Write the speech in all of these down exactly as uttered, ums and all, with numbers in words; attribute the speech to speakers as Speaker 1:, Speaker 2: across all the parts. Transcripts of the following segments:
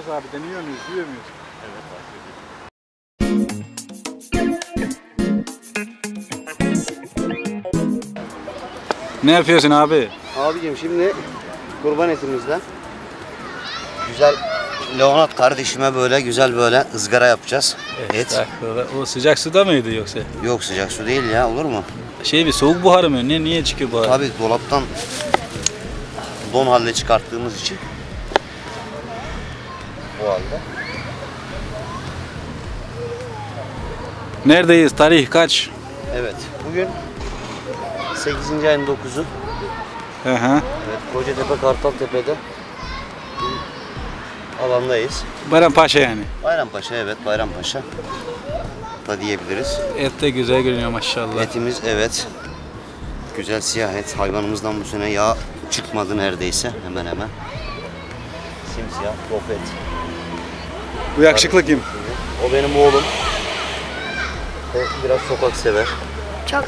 Speaker 1: Nasıl abi, deniyor muyuz, yiyor muyuz?
Speaker 2: Evet başlıyoruz.
Speaker 1: Ne yapıyorsun abi?
Speaker 2: Abicim şimdi kurban etimizden güzel Leonat kardeşime böyle güzel böyle ızgara yapacağız. Et.
Speaker 1: O sıcak suda mıydı yoksa?
Speaker 2: Yok sıcak su değil ya, olur mu?
Speaker 1: Şey bir soğuk buharı mı? Ne, niye çıkıyor buhar?
Speaker 2: Tabii dolaptan don haline çıkarttığımız için bu halde.
Speaker 1: Neredeyiz? Tarih kaç?
Speaker 2: Evet. Bugün sekizinci ayın dokuzu.
Speaker 1: Hı hı.
Speaker 2: Evet, Kocatepe Kartaltepe'de bir alandayız.
Speaker 1: Bayrampaşa yani.
Speaker 2: Bayrampaşa, evet Bayrampaşa da diyebiliriz.
Speaker 1: Et de güzel görünüyor maşallah.
Speaker 2: Etimiz evet. Güzel siyah et. Hayvanımızdan bu sene yağ çıkmadı neredeyse. Hemen hemen. Simsiyah top et.
Speaker 1: Bu yakışıklı kim?
Speaker 2: O benim oğlum. O biraz sokak sever.
Speaker 3: Çok.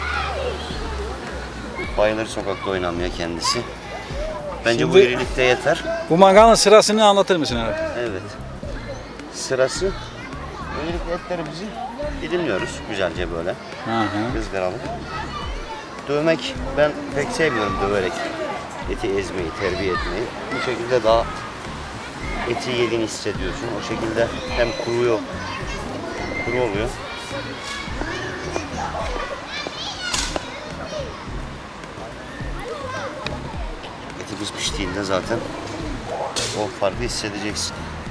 Speaker 2: Bayılır sokakta oynamaya kendisi. Bence
Speaker 1: Şimdi-
Speaker 2: bu irilikte yeter.
Speaker 1: Bu mangalın sırasını anlatır mısın abi?
Speaker 2: Evet. Sırası. Öncelikle etlerimizi dilimliyoruz güzelce böyle.
Speaker 1: Hı hı.
Speaker 2: Izgaralı. Dövmek ben pek sevmiyorum, döverek eti ezmeyi, terbiye etmeyi. Bu şekilde daha eti yediğini hissediyorsun. O şekilde hem kuruyor, kuru oluyor. Etimiz piştiğinde zaten o farkı hissedeceksin.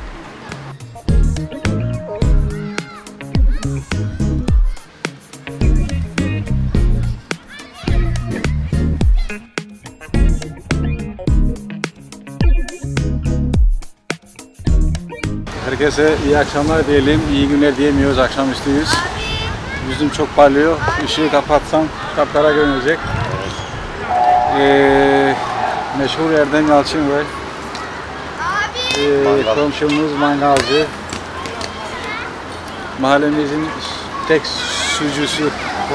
Speaker 1: Herkese iyi akşamlar diyelim. İyi günler diyemiyoruz. Akşamüstüyüz. Yüzüm çok parlıyor. Işığı kapatsam kapkara görünecek. Ee, meşhur Erdem Yalçın var. Ee,
Speaker 2: Mangal.
Speaker 1: komşumuz mangalcı. Mahallemizin tek sucusu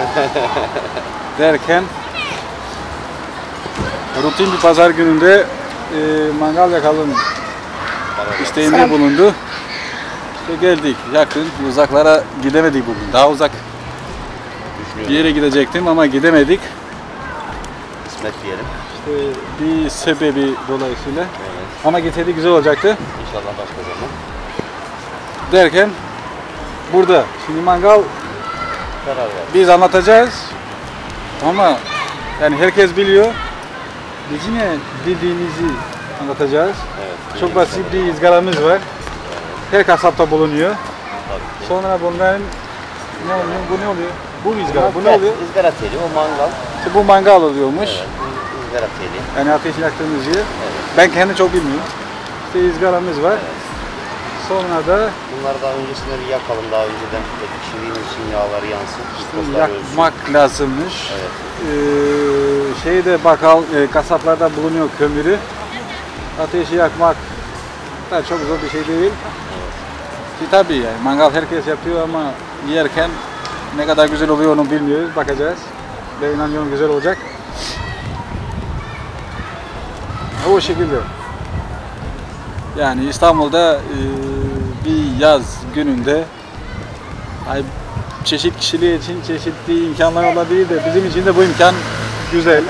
Speaker 1: derken rutin bir pazar gününde e, mangal yakalım isteğinde bulundu. İşte geldik, yakın, uzaklara gidemedik bugün. Daha uzak bir yere gidecektim ama gidemedik.
Speaker 2: Kısmet diyelim.
Speaker 1: İşte bir sebebi dolayısıyla.
Speaker 2: Evet.
Speaker 1: Ama gitseydik güzel olacaktı.
Speaker 2: İnşallah başka zaman.
Speaker 1: Derken burada. Şimdi mangal
Speaker 2: Karar ver.
Speaker 1: biz anlatacağız. Ama yani herkes biliyor. Biz yine bildiğimizi anlatacağız.
Speaker 2: Evet.
Speaker 1: Çok basit bir ızgaramız var. Her kasapta bulunuyor.
Speaker 2: Tabii ki.
Speaker 1: Sonra bunların ne oluyor? Bu ne oluyor? Bu ızgara. Bu ne oluyor?
Speaker 2: Izgara teli, o mangal.
Speaker 1: İşte bu mangal oluyormuş.
Speaker 2: Evet, bu ızgara teli.
Speaker 1: Yani ateşi yaktığımız yer.
Speaker 2: Evet.
Speaker 1: Ben kendi çok bilmiyorum. İşte ızgaramız var. Sonra da
Speaker 2: Bunları daha öncesinde bir yakalım, daha önceden et pişirdiğimiz için yağları yansın. Mikroplar
Speaker 1: yakmak
Speaker 2: ölsün.
Speaker 1: lazımmış.
Speaker 2: Evet.
Speaker 1: Ee, şeyde bakkal, e, kasaplarda bulunuyor kömürü. Ateşi yakmak da çok zor bir şey değil. Ki tabii yani mangal herkes yapıyor ama yerken ne kadar güzel oluyor onu bilmiyoruz. Bakacağız. Ben inanıyorum güzel olacak. O şekilde. Yani İstanbul'da e, bir yaz gününde ay, çeşit kişiliği için çeşitli imkanlar olabilir de bizim için de bu imkan güzel.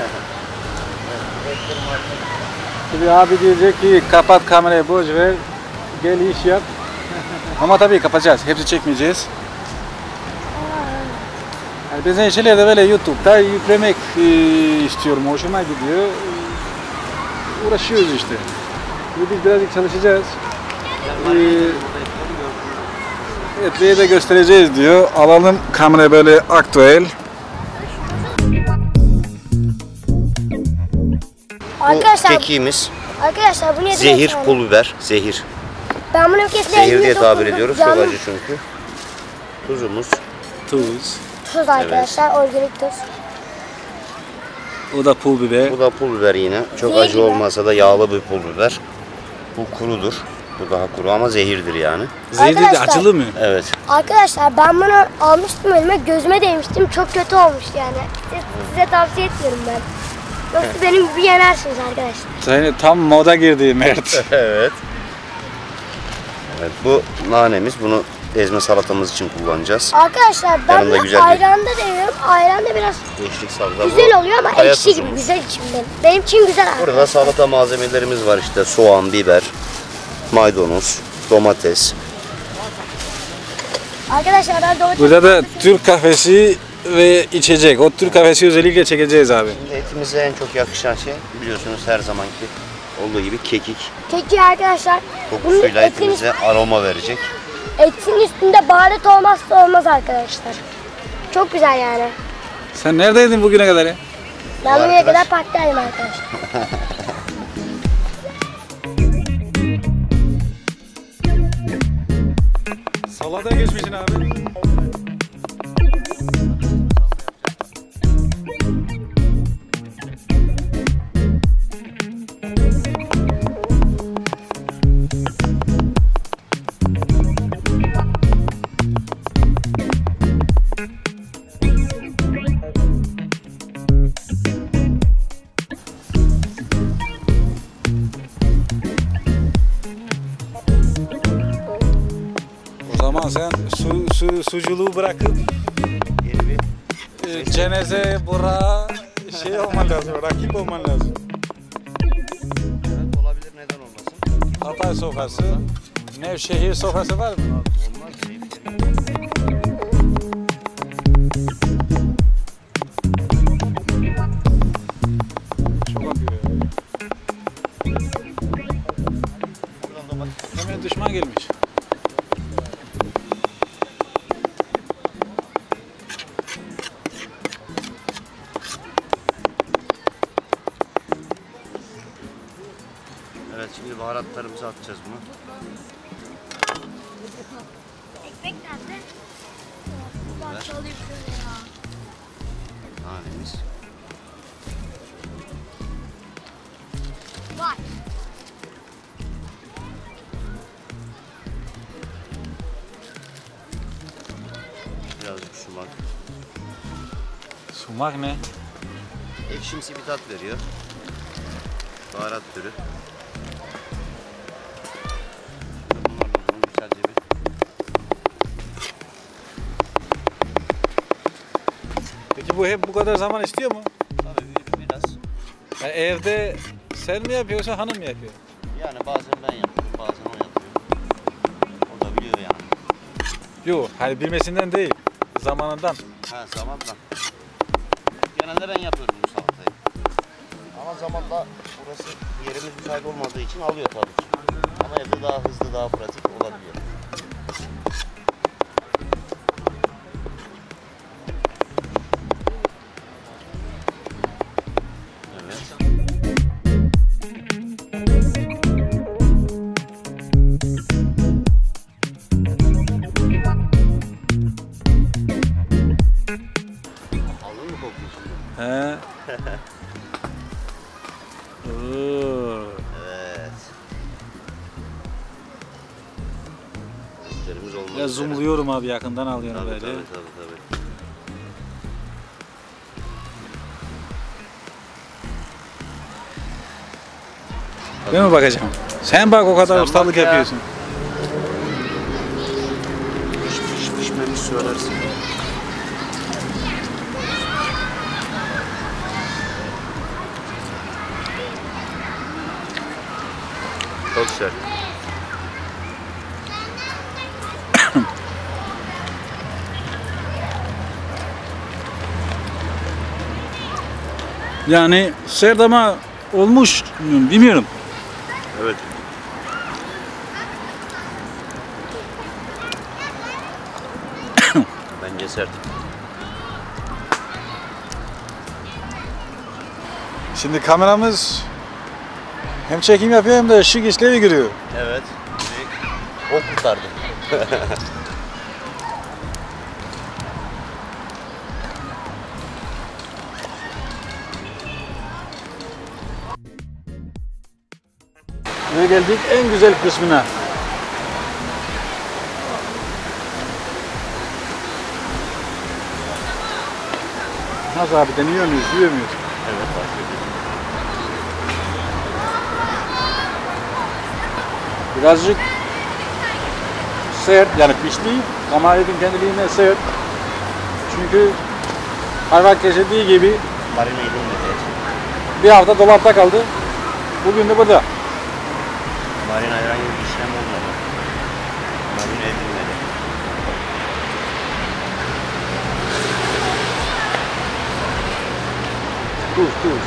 Speaker 1: Şimdi abi diyecek ki kapat kamerayı, boş ver, gel iş yap. Ama tabii kapatacağız, hepsi çekmeyeceğiz. Yani bazen şeyler de böyle YouTube'da yüklemek e, istiyorum, hoşuma gidiyor. E, uğraşıyoruz işte. Şimdi biz birazcık çalışacağız. E, etliği de göstereceğiz diyor. Alalım kamera böyle aktüel.
Speaker 3: Arkadaşlar,
Speaker 2: Bu kekiğimiz,
Speaker 3: arkadaşlar bu nedir?
Speaker 2: zehir,
Speaker 3: efendim?
Speaker 2: pul biber, zehir.
Speaker 3: Ben bunu kesin
Speaker 2: Zehir diye tabir
Speaker 3: dokundum.
Speaker 2: ediyoruz, çok
Speaker 3: Canım
Speaker 2: acı çünkü. Tuzumuz,
Speaker 1: Tuz.
Speaker 3: Tuz arkadaşlar, organik tuz.
Speaker 1: O da pul biber.
Speaker 2: bu da pul biber yine. Çok
Speaker 3: Zehir
Speaker 2: acı
Speaker 3: biber.
Speaker 2: olmasa da yağlı bir pul biber. Bu kurudur. Bu daha kuru ama zehirdir yani.
Speaker 1: Zehirli de
Speaker 3: Arkadaşlar-
Speaker 1: acılı mı?
Speaker 2: Evet.
Speaker 3: Arkadaşlar ben bunu almıştım elime, gözüme değmiştim. Çok kötü olmuş yani. Size, size tavsiye etmiyorum ben. Yoksa benim gibi yenersiniz arkadaşlar.
Speaker 1: Yani tam moda girdi Mert.
Speaker 2: Evet. Evet, bu nanemiz. Bunu ezme salatamız için kullanacağız.
Speaker 3: Arkadaşlar ben
Speaker 2: Yanında
Speaker 3: bunu
Speaker 2: güzel bir-
Speaker 3: ayranda deniyorum. Ayranda biraz
Speaker 2: Eşlik salata.
Speaker 3: güzel
Speaker 2: bu.
Speaker 3: oluyor ama
Speaker 2: Kaya
Speaker 3: ekşi gibi.
Speaker 2: tuzumuz.
Speaker 3: Güzel için benim. Benim için güzel abi.
Speaker 2: Burada salata malzemelerimiz var işte. Soğan, biber, maydanoz, domates.
Speaker 3: Arkadaşlar ben domates...
Speaker 1: Burada da Türk kahvesi ve içecek. O Türk kahvesi özellikle çekeceğiz abi.
Speaker 2: Şimdi etimize en çok yakışan şey biliyorsunuz her zamanki olduğu gibi kekik.
Speaker 3: Keki arkadaşlar. Bunun
Speaker 2: Kokusuyla
Speaker 3: etin,
Speaker 2: etimize aroma verecek.
Speaker 3: etin üstünde baharat olmazsa olmaz arkadaşlar. Çok güzel yani.
Speaker 1: Sen neredeydin bugüne kadar ya?
Speaker 3: Ben buraya
Speaker 2: arkadaş-
Speaker 3: kadar parktayım arkadaşlar.
Speaker 1: Salata geçmişsin abi. O zaman sen su, su, suculuğu bırakıp
Speaker 2: Yeni bir
Speaker 1: e, ceneze, bura şey olman lazım, rakip olman lazım.
Speaker 2: evet, olabilir, neden olmasın?
Speaker 1: Hatay sofrası, Nevşehir sofrası var mı?
Speaker 2: Olmaz değil.
Speaker 1: Çok akıyor ya.
Speaker 2: Buradan domates.
Speaker 1: Hemen düşman gelmiş.
Speaker 2: Evet, şimdi baharatlarımızı atacağız bunu.
Speaker 3: Ekmek nerede?
Speaker 2: Ver. Nanemiz.
Speaker 3: Var.
Speaker 2: Birazcık sumak.
Speaker 1: Sumak ne?
Speaker 2: Ekşimsi bir tat veriyor. Baharat türü. Şimdi bunlarla bunu güzelce bir
Speaker 1: Peki bu hep bu kadar zaman istiyor mu?
Speaker 2: tabii bir- biraz.
Speaker 1: Ya evde sen mi yapıyorsun, hanım mı yapıyor?
Speaker 2: Yani bazen ben yapıyorum, bazen o yapıyor. O da biliyor yani.
Speaker 1: Yok, hani bilmesinden değil, zamanından.
Speaker 2: Ha, zamanla. Genelde ben yapıyorum bu salatayı. Ama zamanla burası yerimiz müsait olmadığı için alıyor tabii ki. Ama evde daha hızlı, daha pratik olabiliyor. Evet. Aldın mı kokuyu şimdi?
Speaker 1: He. Oo.
Speaker 2: Evet. Etlerimiz olmak
Speaker 1: Ya
Speaker 2: üzere.
Speaker 1: zoomluyorum abi, yakından alıyorum
Speaker 2: Tabii
Speaker 1: böyle.
Speaker 2: tabii tabii tabii.
Speaker 1: Ben mi bakacağım? Sen bak, o kadar
Speaker 2: Sen
Speaker 1: ustalık
Speaker 2: bak ya.
Speaker 1: yapıyorsun.
Speaker 2: Pişmiş pişmemiş söylersin. Çok sert.
Speaker 1: Yani sert ama olmuş, bilmiyorum.
Speaker 2: Evet. Bence sert.
Speaker 1: Şimdi kameramız hem çekim yapıyor hem de ışık işlevi görüyor.
Speaker 2: Evet. O kurtardı.
Speaker 1: Ve geldik en güzel kısmına. Nasıl abi, deniyor muyuz, yiyor muyuz?
Speaker 2: Evet, başlıyoruz.
Speaker 1: Birazcık sert yani pişti ama etin kendiliğine sert. Çünkü hayvan kesildiği gibi
Speaker 2: Marine edilmedi.
Speaker 1: bir hafta dolapta kaldı. Bugün de burada.
Speaker 2: Marine herhangi bir işlem olmadı. Marine edilmedi.
Speaker 1: Tuz, tuz.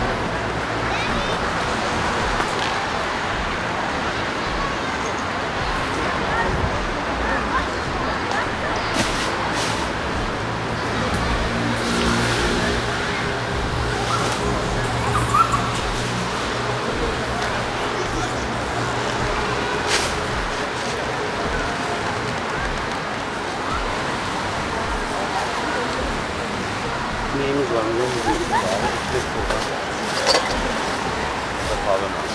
Speaker 2: Neyimiz var? Neyimiz var? Ekmek burada. Burada kahve var.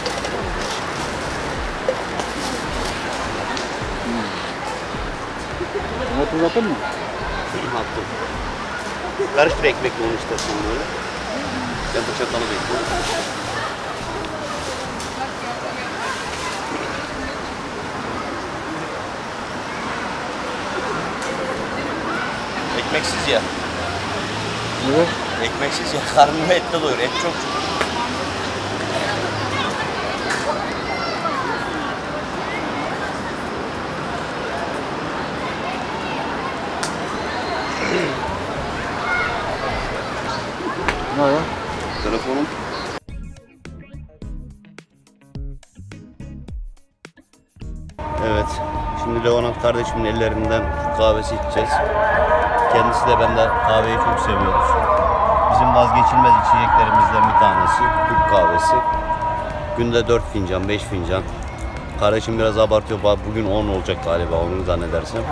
Speaker 1: Ama tuz attın mı?
Speaker 2: Attım. Karıştır ekmekle onu istersen böyle. Ben bu çatalı bekliyorum. Ekmeksiz ya.
Speaker 1: Evet.
Speaker 2: Ekmeksiz ya. Karnını etle doyur. Et çok çok.
Speaker 1: Ne ya?
Speaker 2: Telefonum. Evet. Şimdi Leonard kardeşimin ellerinden kahvesi içeceğiz. Kendisi de ben de kahveyi çok seviyoruz. Bizim vazgeçilmez içeceklerimizden bir tanesi Türk kahvesi. Günde dört fincan, beş fincan. Kardeşim biraz abartıyor. Bugün on olacak galiba onu zannedersem.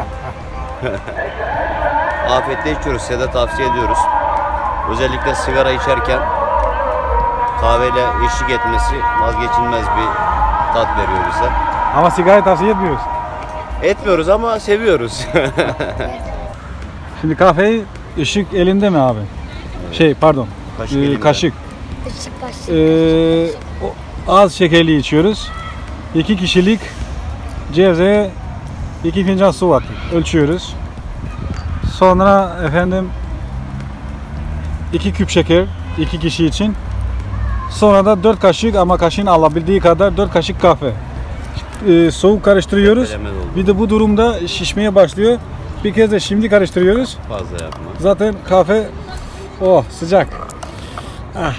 Speaker 2: Afiyetle içiyoruz. Size de tavsiye ediyoruz. Özellikle sigara içerken kahveyle eşlik etmesi vazgeçilmez bir tat veriyor bize.
Speaker 1: Ama sigarayı tavsiye etmiyoruz.
Speaker 2: Etmiyoruz ama seviyoruz.
Speaker 1: Şimdi kahveyi ışık elinde mi abi? Şey pardon.
Speaker 2: Kaşık
Speaker 1: e,
Speaker 2: elimde.
Speaker 1: kaşık.
Speaker 3: Işık kaşık.
Speaker 1: Ee, o- az şekerli içiyoruz. İki kişilik cevzeye iki fincan su attık. Ölçüyoruz. Sonra efendim iki küp şeker iki kişi için. Sonra da dört kaşık ama kaşığın alabildiği kadar dört kaşık kahve. Ee, soğuk karıştırıyoruz.
Speaker 2: Tepeleme doldu.
Speaker 1: Bir de bu durumda şişmeye başlıyor. Bir kez de şimdi karıştırıyoruz.
Speaker 2: Fazla yapma.
Speaker 1: Zaten kahve oh sıcak. Ah.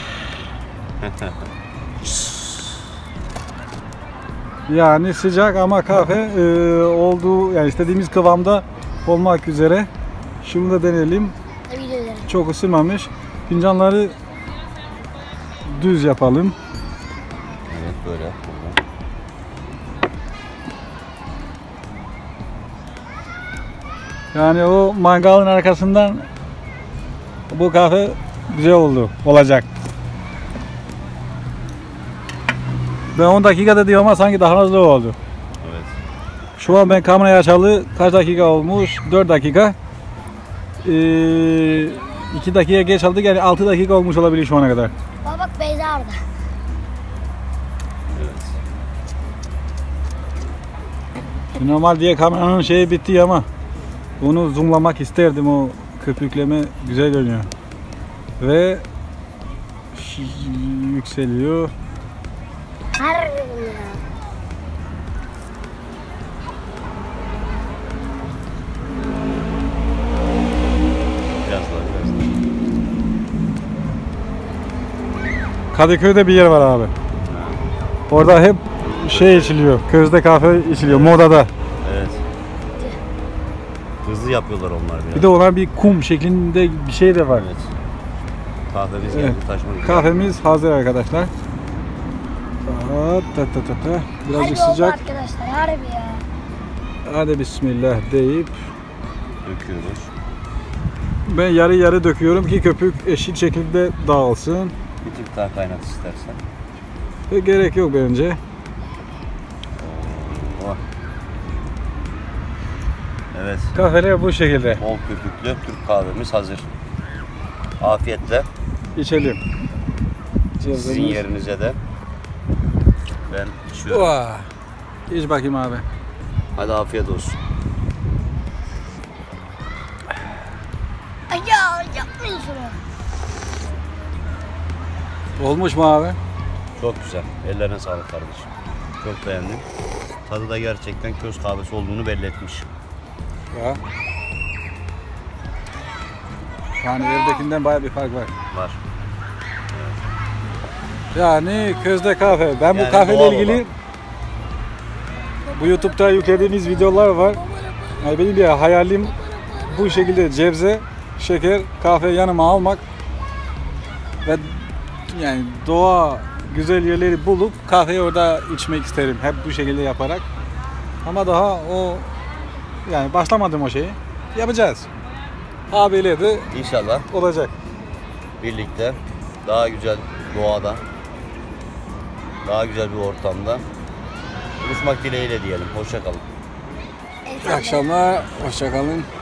Speaker 1: Yani sıcak ama kahve e, olduğu yani istediğimiz kıvamda olmak üzere. Şunu da deneyelim.
Speaker 3: Tabii ederim.
Speaker 1: Çok ısınmamış. Fincanları düz yapalım.
Speaker 2: Evet böyle.
Speaker 1: Yani o mangalın arkasından bu kahve güzel oldu, olacak. Ben on dakikada diyorum ama sanki daha hızlı oldu.
Speaker 2: Evet.
Speaker 1: Şu an ben kamerayı açalı kaç dakika olmuş? dört dakika. Ee, iki dakika geç aldık yani altı dakika olmuş olabilir şu ana kadar.
Speaker 3: Bak bak Beyza orada.
Speaker 2: Evet.
Speaker 1: Normal diye kameranın şeyi bitti ama bunu zoomlamak isterdim, o köpükleme güzel görünüyor. Ve yükseliyor.
Speaker 3: Harbiden ya.
Speaker 2: Biraz daha biraz daha.
Speaker 1: Kadıköy'de bir yer var abi. Orada hep şey içiliyor, közde kahve içiliyor, modada.
Speaker 2: Evet. Hızlı yapıyorlar onlar biraz.
Speaker 1: Bir de onlar bir kum şeklinde bir şey de var.
Speaker 2: Evet. Kahvemiz
Speaker 1: Evet.
Speaker 2: geldi taşmak üzere.
Speaker 1: Kahvemiz hazır arkadaşlar. Aa, ta ta ta ta. Birazcık
Speaker 3: Harbi oldu
Speaker 1: sıcak.
Speaker 3: arkadaşlar harbi ya.
Speaker 1: Hadi bismillah deyip
Speaker 2: Döküyoruz.
Speaker 1: ben yarı yarı döküyorum ki köpük eşit şekilde dağılsın.
Speaker 2: Bir tık daha kaynat istersen.
Speaker 1: Ve gerek yok bence.
Speaker 2: Oh. Evet.
Speaker 1: Kahveler bu şekilde.
Speaker 2: Bol köpüklü Türk kahvemiz hazır. Afiyetle.
Speaker 1: İçelim.
Speaker 2: Sizin yerinize de. Ben içiyorum.
Speaker 1: Vah. İç bakayım abi.
Speaker 2: Hadi afiyet olsun.
Speaker 1: Olmuş mu abi?
Speaker 2: Çok güzel. Ellerine sağlık kardeşim. Çok beğendim. Tadı da gerçekten köz kahvesi olduğunu belli etmiş.
Speaker 1: Ya. Yani evdekinden bayağı bir fark var.
Speaker 2: Var.
Speaker 1: Yani közde kahve. Ben
Speaker 2: Yani
Speaker 1: bu kahveyle
Speaker 2: doğal
Speaker 1: ilgili
Speaker 2: olan.
Speaker 1: bu YouTube'da yüklediğimiz videolar var. Yani benim bir hayalim bu şekilde cebze, şeker, kahve yanıma almak ve yani doğa güzel yerleri bulup kahveyi orada içmek isterim. Hep bu şekilde yaparak. Ama daha o yani başlamadım o şeyi. Yapacağız. Abiyle de
Speaker 2: İnşallah
Speaker 1: olacak.
Speaker 2: birlikte daha güzel doğada, daha güzel bir ortamda buluşmak dileğiyle diyelim. Hoşça kalın.
Speaker 1: İyi akşamlar. Hoşça kalın.